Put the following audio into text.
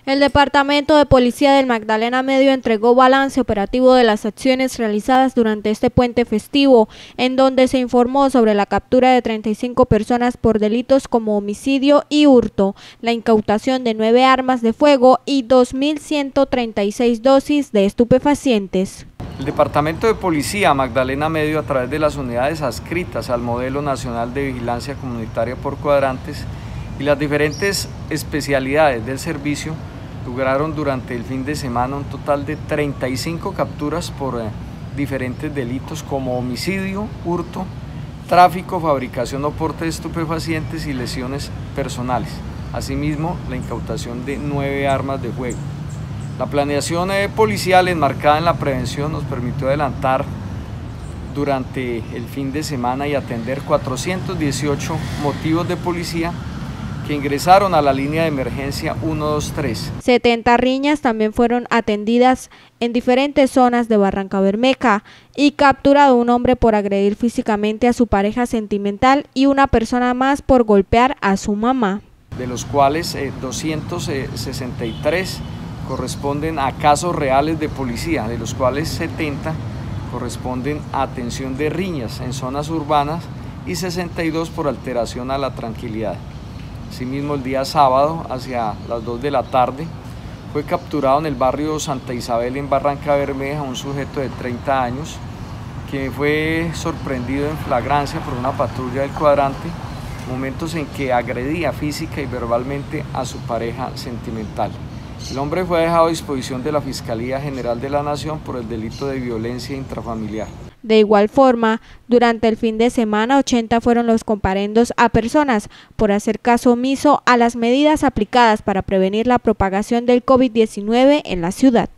El Departamento de Policía del Magdalena Medio entregó balance operativo de las acciones realizadas durante este puente festivo, en donde se informó sobre la captura de 35 personas por delitos como homicidio y hurto, la incautación de 9 armas de fuego y 2.136 dosis de estupefacientes. El Departamento de Policía Magdalena Medio, a través de las unidades adscritas al Modelo Nacional de Vigilancia Comunitaria por Cuadrantes y las diferentes especialidades del servicio, lograron durante el fin de semana un total de 35 capturas por diferentes delitos como homicidio, hurto, tráfico, fabricación o porte de estupefacientes y lesiones personales. Asimismo, la incautación de 9 armas de fuego. La planeación policial enmarcada en la prevención nos permitió adelantar durante el fin de semana y atender 418 motivos de policía que ingresaron a la línea de emergencia 123. 70 riñas también fueron atendidas en diferentes zonas de Barrancabermeja y capturado un hombre por agredir físicamente a su pareja sentimental y una persona más por golpear a su mamá. De los cuales 263 corresponden a casos reales de policía, de los cuales 70 corresponden a atención de riñas en zonas urbanas y 62 por alteración a la tranquilidad. Asimismo, el día sábado, hacia las 2 de la tarde, fue capturado en el barrio Santa Isabel, en Barrancabermeja, un sujeto de 30 años que fue sorprendido en flagrancia por una patrulla del cuadrante, momentos en que agredía física y verbalmente a su pareja sentimental. El hombre fue dejado a disposición de la Fiscalía General de la Nación por el delito de violencia intrafamiliar. De igual forma, durante el fin de semana, 80 fueron los comparendos a personas por hacer caso omiso a las medidas aplicadas para prevenir la propagación del COVID-19 en la ciudad.